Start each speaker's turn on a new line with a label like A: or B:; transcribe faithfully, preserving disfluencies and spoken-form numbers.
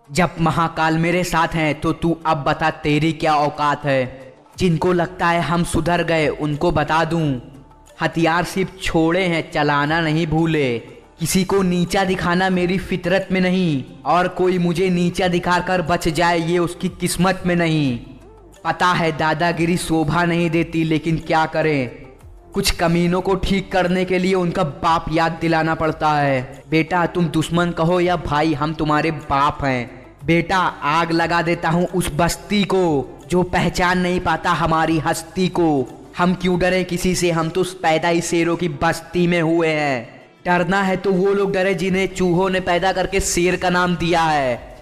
A: जब महाकाल मेरे साथ हैं तो तू अब बता तेरी क्या औकात है। जिनको लगता है हम सुधर गए उनको बता दूं, हथियार सिर्फ छोड़े हैं, चलाना नहीं भूले। किसी को नीचा दिखाना मेरी फितरत में नहीं, और कोई मुझे नीचा दिखाकर बच जाए ये उसकी किस्मत में नहीं। पता है दादागिरी शोभा नहीं देती, लेकिन क्या करें, कुछ कमीनों को ठीक करने के लिए उनका बाप याद दिलाना पड़ता है। बेटा तुम दुश्मन कहो या भाई, हम तुम्हारे बाप हैं। बेटा आग लगा देता हूँ उस बस्ती को जो पहचान नहीं पाता हमारी हस्ती को। हम क्यों डरे किसी से, हम तो पैदा ही शेरों की बस्ती में हुए हैं। डरना है तो वो लोग डरे जिन्हें चूहों ने पैदा करके शेर का नाम दिया है।